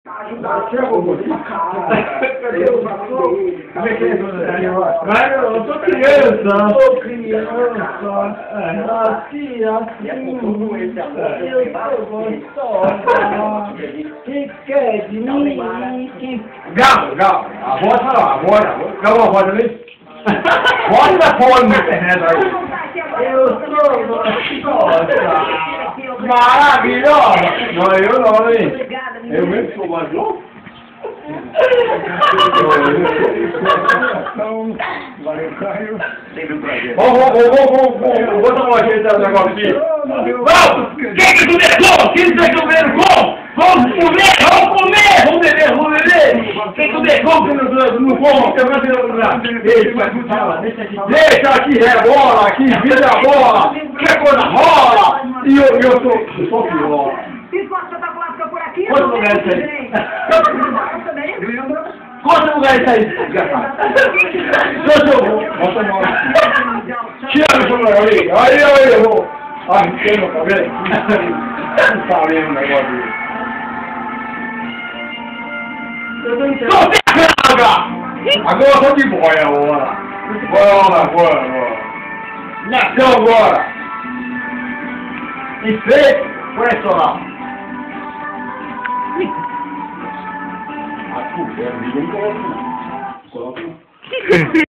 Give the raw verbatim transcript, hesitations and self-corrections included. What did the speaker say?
Mas eu sou criança. Sou criança. Assim, assim. Eu sou gostosa. Que quer de mim? Galo, galo. A voz não, a voz, a voz. Galo, a voz ali. Voz da fone na internet aí. Eu sou gostosa. Maravilhosa! Não, eu não, hein? Eu mesmo sou mais louco? Vamos, vamos, vamos, vamos, vamos dar uma ajeitada no negócio aqui. Vamos! Quem que começou? Quem que começou? Vamos comer, vamos comer! Vamos beber, vamos beber! Quem que começou? Quem não come? Deixa aqui, rebola, aqui, vira a bola, que coisa rola! E eu, eu sou, eu sou pior. Quantos lugares isso aí? Quantos lugares isso aí, desgraçado? Tira o seu aí, aí eu vou arrisquei meu cabelo. Não tá vendo o negócio dele. Tô pegando! Agora eu tô de boia agora. Bora, bora, bora. Nasceu agora. Efeito profissional. Ah, tu, é, ninguém coloca. Coloca.